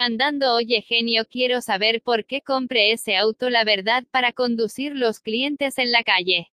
Andando, oye genio, quiero saber por qué compré ese auto, la verdad, para conducir los clientes en la calle.